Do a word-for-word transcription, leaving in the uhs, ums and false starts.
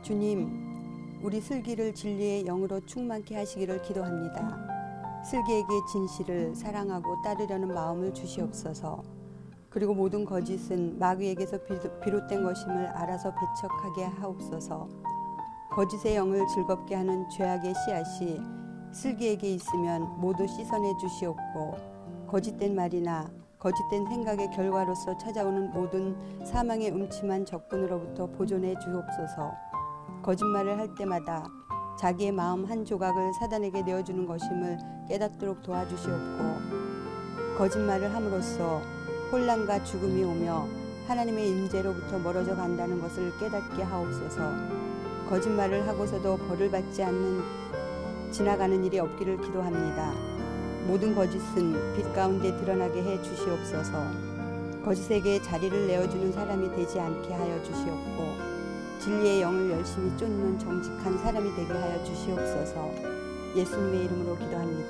주님, 우리 슬기를 진리의 영으로 충만케 하시기를 기도합니다. 슬기에게 진실을 사랑하고 따르려는 마음을 주시옵소서. 그리고 모든 거짓은 마귀에게서 비롯된 것임을 알아서 배척하게 하옵소서. 거짓의 영을 즐겁게 하는 죄악의 씨앗이 슬기에게 있으면 모두 씻어내 주시옵고, 거짓된 말이나 거짓된 생각의 결과로서 찾아오는 모든 사망의 음침한 적군으로부터 보존해 주옵소서. 거짓말을 할 때마다 자기의 마음 한 조각을 사단에게 내어주는 것임을 깨닫도록 도와주시옵고, 거짓말을 함으로써 혼란과 죽음이 오며 하나님의 임재로부터 멀어져 간다는 것을 깨닫게 하옵소서. 거짓말을 하고서도 벌을 받지 않는 지나가는 일이 없기를 기도합니다. 모든 거짓은 빛 가운데 드러나게 해 주시옵소서. 거짓에게 자리를 내어주는 사람이 되지 않게 하여 주시옵고, 진리의 영을 열심히 쫓는 정직한 사람이 되게 하여 주시옵소서. 예수님의 이름으로 기도합니다.